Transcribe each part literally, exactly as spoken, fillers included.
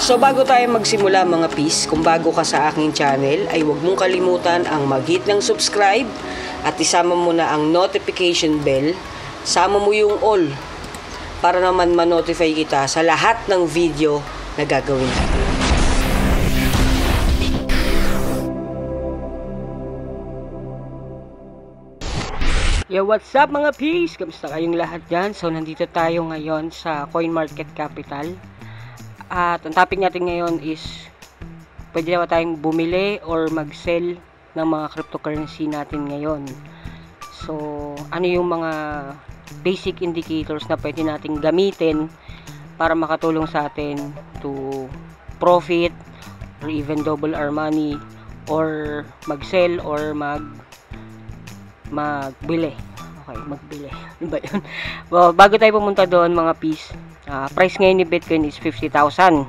So bago tayo magsimula mga peeps, kung bago ka sa aking channel ay huwag mong kalimutan ang mag-hit ng subscribe at isama mo na ang notification bell. Sama mo yung all para naman ma-notify kita sa lahat ng video na gagawin natin. Yo, what's up mga peeps? Kamusta kayong lahat dyan? So nandito tayo ngayon sa Coin Market Capital. At ang topic natin ngayon is pwede na ba tayong bumili or mag-sell ng mga cryptocurrency natin ngayon. So ano yung mga basic indicators na pwede natin gamitin para makatulong sa atin to profit or even double our money or mag-sell or mag magbili. Okay, magbili. Ano ba yun? Well, bago tayo pumunta doon mga peeps, Uh, price ngayon ni Bitcoin is fifty thousand.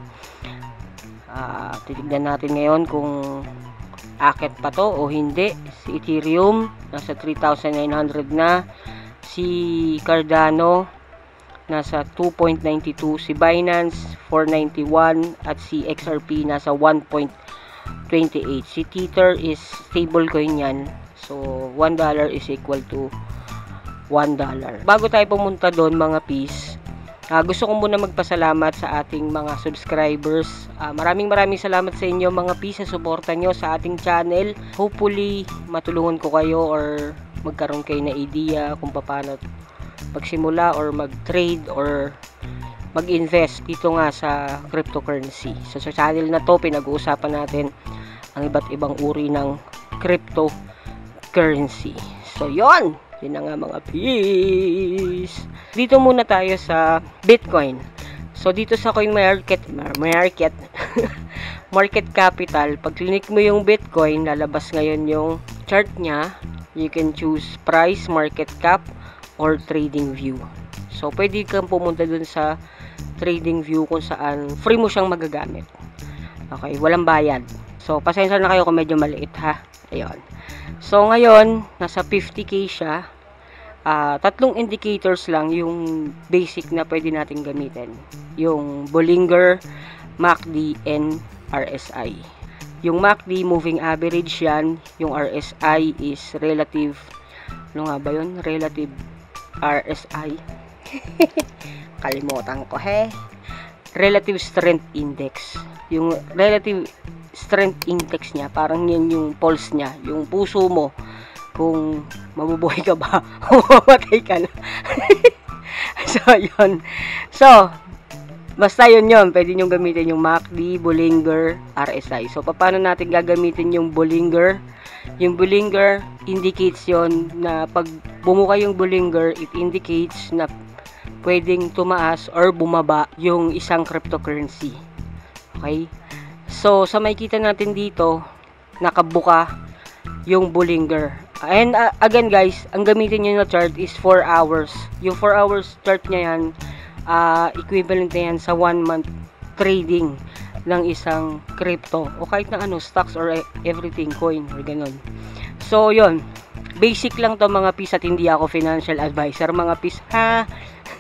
Uh, titignan natin ngayon kung akit pa to o hindi. Si Ethereum nasa three thousand nine hundred na, si CARDADO nasa two point nine two, si BINANCE four ninety-one at si X R P nasa one point two eight. Si Tether is stable coin yan. So one dollar is equal to one dollar. Bago tayo pumunta doon mga peeps, Uh, gusto ko muna magpasalamat sa ating mga subscribers. Uh, maraming maraming salamat sa inyo mga peeps sa suporta nyo sa ating channel. Hopefully, matulungan ko kayo or magkaroon kayo na idea kung paano magsimula or mag-trade or mag-invest dito nga sa cryptocurrency. So sa channel na to, pinag-uusapan natin ang iba't ibang uri ng cryptocurrency. So yon, yun na nga mga peeps. Dito muna tayo sa Bitcoin. So dito sa Coin Market Market Market Capital, pag click mo yung Bitcoin, lalabas ngayon yung chart niya. You can choose price, market cap, or trading view. So pwede kang pumunta dun sa trading view kung saan free mo siyang magagamit. Okay, walang bayad. So pasensya na kayo kung medyo maliit ha. Ayun. So ngayon, nasa fifty K siya. Uh, tatlong indicators lang yung basic na pwede natin gamitin. Yung Bollinger, M A C D, and R S I. Yung M A C D, moving average yan. Yung R S I is relative, ano nga ba yun? Relative R S I. Kalimutan ko he. Relative Strength Index. Yung relative strength index niya, parang yan yung pulse niya, yung puso mo. Kung mabubuhay ka ba o mamatay ka na. So yun, so basta yun yun, pwede nyo gamitin yung M A C D, Bollinger, R S I. So paano natin gagamitin yung Bollinger? Yung Bollinger indicates yon na pag bumuka yung Bollinger, it indicates na pwedeng tumaas or bumaba yung isang cryptocurrency. Okay, so sa makikita natin dito, nakabuka yung Bollinger. And uh, again guys, ang gamitin nyo na chart is four hours. Yung four hours chart nya yan, uh, equivalent na yan sa one month trading ng isang crypto o kahit na ano, stocks or everything, coin or ganun. So yun, basic lang to mga peeps at hindi ako financial advisor mga peeps ha.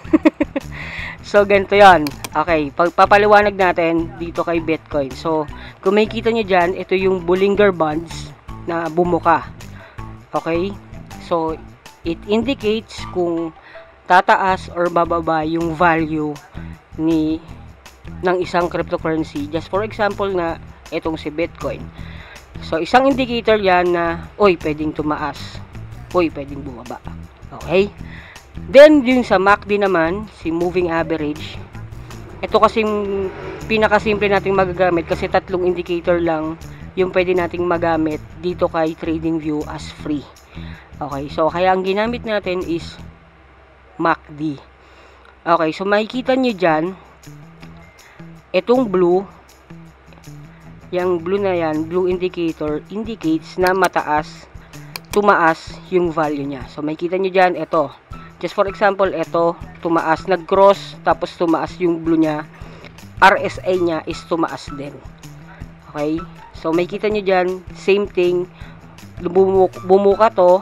So ganito yan. Okay, pagpapaliwanag natin dito kay Bitcoin. So kung makikita nyo dyan, ito yung Bollinger Bands na bumuka. Okay, so it indicates kung tataas or bababa yung value ni ng isang cryptocurrency. Just for example na itong si Bitcoin. So isang indicator yan na oy, pwedeng tumaas, oy, pwedeng bumaba. Okay, then yung sa M A C D naman, si moving average, ito kasing pinakasimple nating magagamit kasi tatlong indicator lang yung pwede nating magamit dito kay TradingView as free. Okay, so kaya ang ginamit natin is M A C D. Okay, so makikita nyo dyan, itong blue, yung blue na yan, blue indicator, indicates na mataas, tumaas yung value niya. So makikita nyo dyan, ito. Just for example, ito, tumaas, nag-cross, tapos tumaas yung blue niya, R S I niya is tumaas din. Okay, so makikita nyo dyan, same thing, bumuka, bumuka to,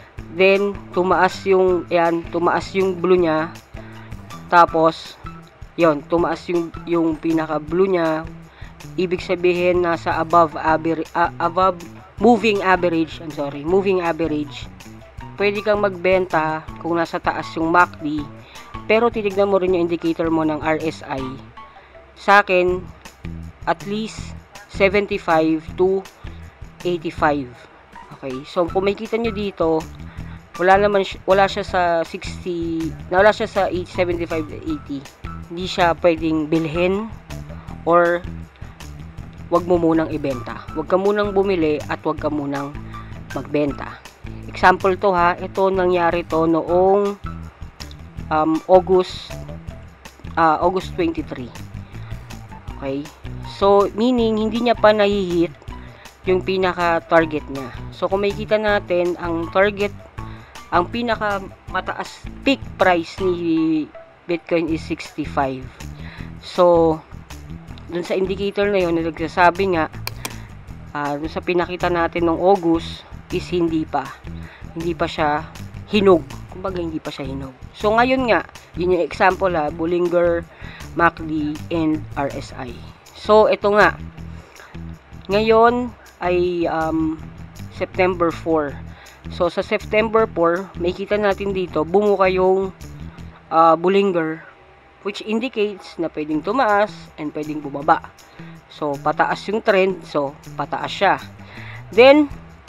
then tumaas yung, yan, tumaas yung blue niya, tapos yon, tumaas yung, yung pinaka blue niya. Ibig sabihin nasa above average, uh, above moving average, I'm sorry, moving average. Pwede kang magbenta kung nasa taas yung M A C D, pero titignan mo rin yung indicator mo ng R S I. Sa akin, at least seventy-five to eighty-five. Okay, so kung makikita nyo dito, wala naman wala siya sa sixty, wala siya sa seventy-five to eighty. Hindi siya pwedeng bilhin or wag mo munang ibenta. Wag ka munang bumili at wag ka munang magbenta. Example to ha, ito nangyari to noong um, August uh, August twenty-three. Okay? So, meaning, hindi niya pa nahihit yung pinaka-target niya. So, kung makikita natin, ang target, ang pinaka-mataas peak price ni Bitcoin is sixty-five. So, dun sa indicator na yun, nagsasabi nga, uh, dun sa pinakita natin ng August, is hindi pa. Hindi pa siya hinog. Kumbaga, hindi pa siya hinog. So, ngayon nga, yun yung example ha, Bollinger, M A C D, and R S I. So, ito nga. Ngayon ay um, September four. So, sa September four, may kita natin dito, bumuka yung uh, Bollinger, which indicates na pwedeng tumaas and pwedeng bumaba. So, pataas yung trend. So, pataas siya. Then,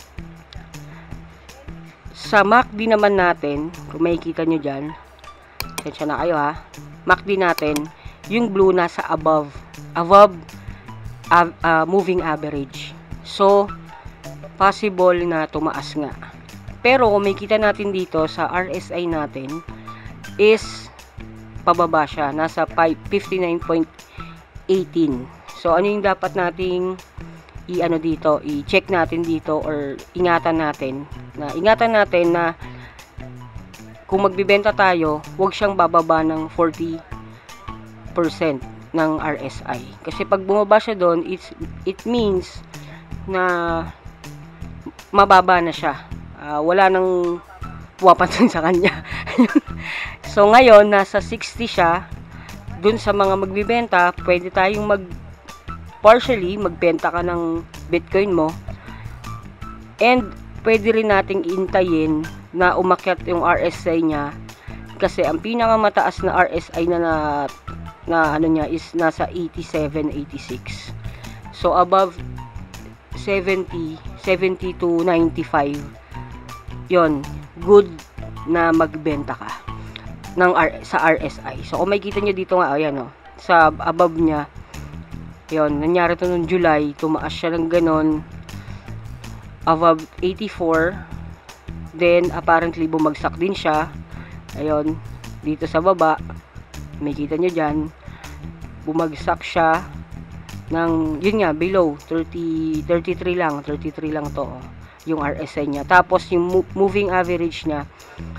sa M A C D naman natin, kung makikita nyo dyan, tensya na kayo ha, M A C D natin, yung blue nasa above, above uh, uh, moving average. So, possible na tumaas nga. Pero, kung makikita natin dito sa R S I natin, is pababa siya, nasa fifty-nine point one eight. So, ano yung dapat nating i-ano dito, i-check natin dito or ingatan natin, na ingatan natin na kung magbibenta tayo, huwag siyang bababa ng forty percent ng R S I. Kasi pag bumaba siya doon, it's, it means na mababa na siya. Uh, wala nang pumapansin sa kanya. So, ngayon, nasa sixty siya. Doon sa mga magbibenta, pwede tayong mag partially, magbenta ka ng Bitcoin mo. And, pwede rin nating intayin na umakyat yung R S I niya. Kasi, ang pinakamataas na R S I na na, na ano niya is nasa eighty-seven, eighty-six. So, above seventy, seventy to ninety-five. Yon, good na magbenta ka ng R, sa R S I. So, kung makikita nyo dito nga, ayan o, sa above niya, yon, nangyari to noong July, tumaas siya ng ganon, above eighty-four, then, apparently, bumagsak din siya, ayun, dito sa baba, makikita nyo dyan, bumagsak siya, ng, yun nga, below, thirty, thirty-three lang, thirty-three lang to, oh, yung R S I niya. Tapos, yung moving average niya,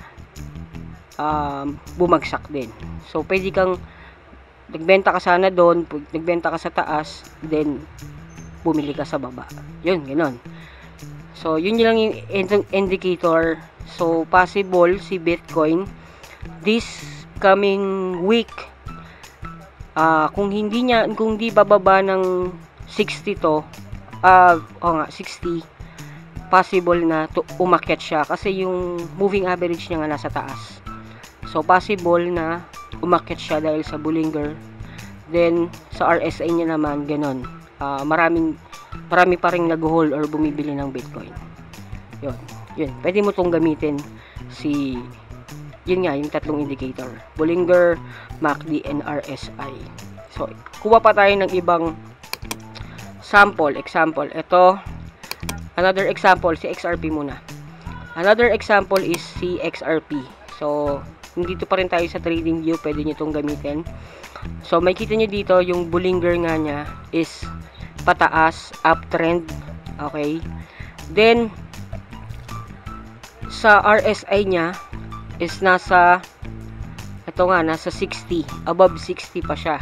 um, bumagsak din. So, pwede kang, nagbenta ka sana doon, nagbenta ka sa taas, then, bumili ka sa baba. Yun, ganoon. So, yun lang yung indicator. So, possible si Bitcoin, this coming week, uh, kung hindi niya, kung di bababa ng sixty to, uh, o nga, sixty, possible na to, umakyat siya kasi yung moving average niya nga nasa taas. So, possible na umakyat siya dahil sa Bollinger. Then, sa R S I niya naman, ganon. Uh, maraming, marami pa rin nag-hold or bumibili ng Bitcoin. Yun. Yun. Pwede mo itong gamitin si, yun nga, yung tatlong indicator. Bollinger, M A C D, and R S I. So, kuha pa tayo ng ibang sample, example. Ito, another example, si X R P muna. Another example is si X R P. So, dito pa rin tayo sa trading view, pwede nyo itong gamitin. So, makikita nyo dito, yung Bollinger nga niya is pataas, uptrend. Okay. Then, sa R S I niya is nasa, ito nga, nasa sixty. Above sixty pa siya.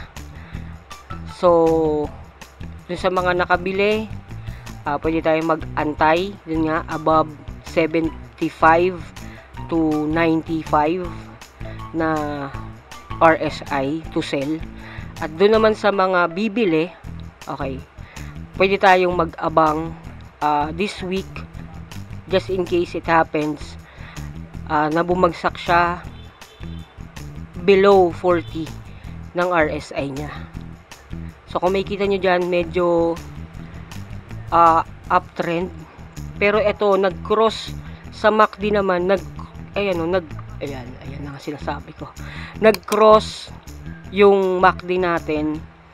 So, dun sa mga nakabili, uh, pwede tayong mag-antay. Dun nga, above seventy-five to ninety-five na R S I to sell. At doon naman sa mga bibili, okay, pwede tayong mag-abang uh, this week, just in case it happens uh, na bumagsak siya below forty ng R S I niya. So kung makikita nyo dyan, medyo uh, uptrend. Pero ito, nag-cross sa M A C D naman, nag, ayan o, nag, ayan, ayan na nga sinasabi ko. Nag-cross yung M A C D natin.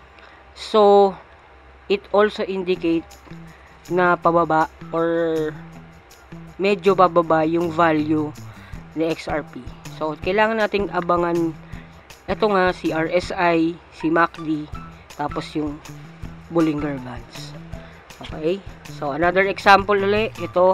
So, it also indicate na pababa or medyo bababa yung value ni X R P. So, kailangan nating abangan ito nga, si R S I, si M A C D, tapos yung Bollinger Bands. Okay? So, another example ulit, ito,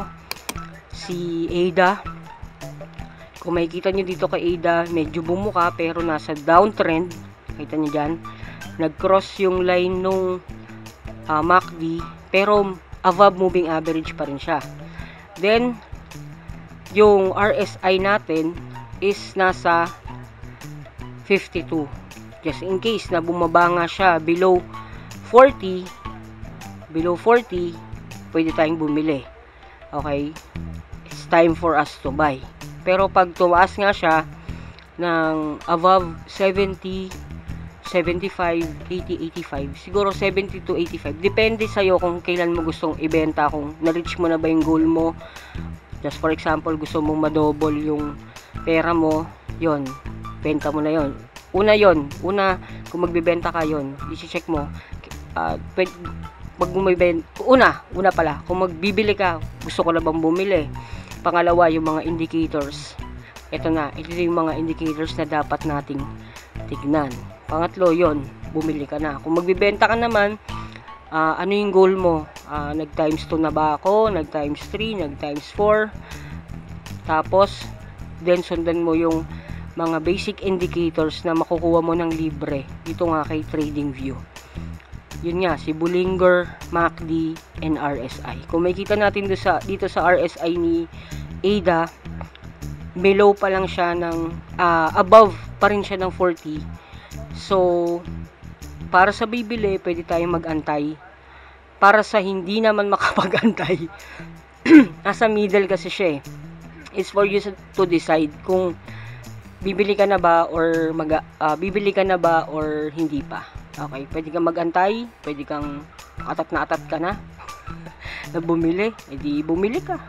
si A D A. Kung makikita nyo dito kay A D A, medyo bumuka, pero nasa downtrend. Kita nyo dyan. Nag-cross yung line nung uh, M A C D, pero above moving average pa rin siya. Then, yung R S I natin is nasa fifty-two. Just in case na bumaba nga siya below forty, below forty, pwede tayong bumili. Okay? It's time for us to buy. Pero pag tumaas nga siya ng above seventy, seventy-five, eighty, eighty-five, siguro seventy to eighty-five, depende sa'yo kung kailan mo gustong ibenta, kung na-reach mo na ba yung goal mo. Just for example, gusto mong madouble yung pera mo, yon, benta mo na yon. Una yon, una, kung magbibenta ka yon, i-check mo, uh, pwede, pag bumibenta, una, una pala, kung magbibili ka, gusto ko na bang bumili. Pangalawa, yung mga indicators. Ito na, ito yung mga indicators na dapat nating tignan. Pangatlo, yon, bumili ka na. Kung magbibenta ka naman, uh, ano yung goal mo? Uh, nag times two na ba ako? Nag times three, nag times four. Tapos, then sundan mo yung mga basic indicators na makukuha mo ng libre. Dito nga kay TradingView. Yun nga, si Bollinger, M A C D, and R S I. Kung makikita natin dito sa, dito sa R S I ni A D A, below pa lang siya ng, uh, above pa rin siya ng forty. So, para sa bibili, pwede tayong mag-antay. Para sa hindi naman makapag-antay, nasa middle kasi siya eh. It's for you to decide kung bibili ka na ba or mag, uh, bibili ka na ba or hindi pa. Okay, pwede kang mag-antay, pwede kang atat na atat ka na na bumili, edi bumili ka.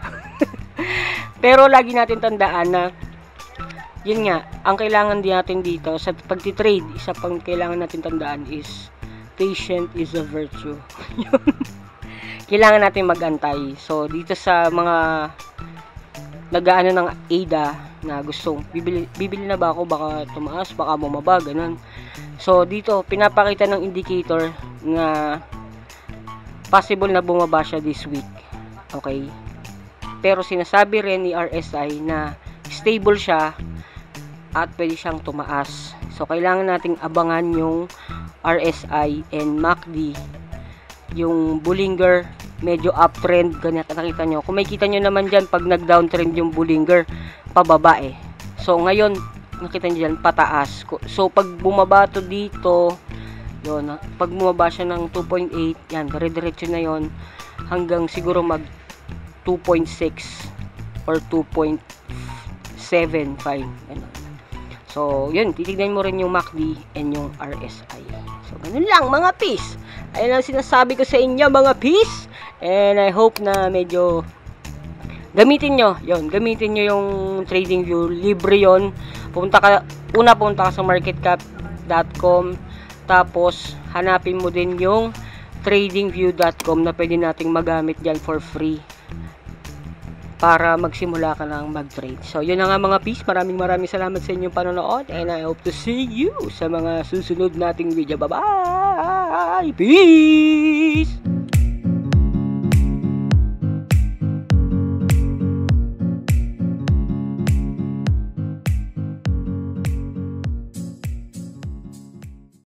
Pero lagi natin tandaan na yun nga, ang kailangan din natin dito sa pagti-trade, isa pang kailangan natin tandaan is patient is a virtue. Kailangan natin mag-antay. So dito sa mga nag-aano ng A D A na gustong bibili, bibili na ba ako, baka tumaas, baka bumaba, ganun. So dito pinapakita ng indicator na possible na bumaba siya this week. Okay? Pero sinasabi rin ni R S I na stable siya at pwede siyang tumaas. So kailangan nating abangan yung R S I and M A C D. Yung Bollinger medyo uptrend, ganyan nakita nyo. Kung makikita nyo naman dyan, pag nag-downtrend yung Bollinger, pababa eh. So, ngayon, nakita nyo dyan, pataas. So, pag bumaba to dito, yun, pag bumaba siya ng two point eight, yan, dire-diretso na yon hanggang siguro mag two point six or two point seven five. Ganun. So, yun, titignan mo rin yung M A C D and yung R S I. So, ganun lang, mga peace. Ayun ang sinasabi ko sa inyo, mga peace. And I hope na medyo gamitin nyo, yun, gamitin nyo yung TradingView, libre yon. Pumunta ka, una punta ka sa marketcap dot com, tapos hanapin mo din yung tradingview dot com na pwede nating magamit dyan for free para magsimula ka lang mag-trade. So, yun na nga mga peace, maraming maraming salamat sa inyong panonood and I hope to see you sa mga susunod nating video. Bye-bye! Peace!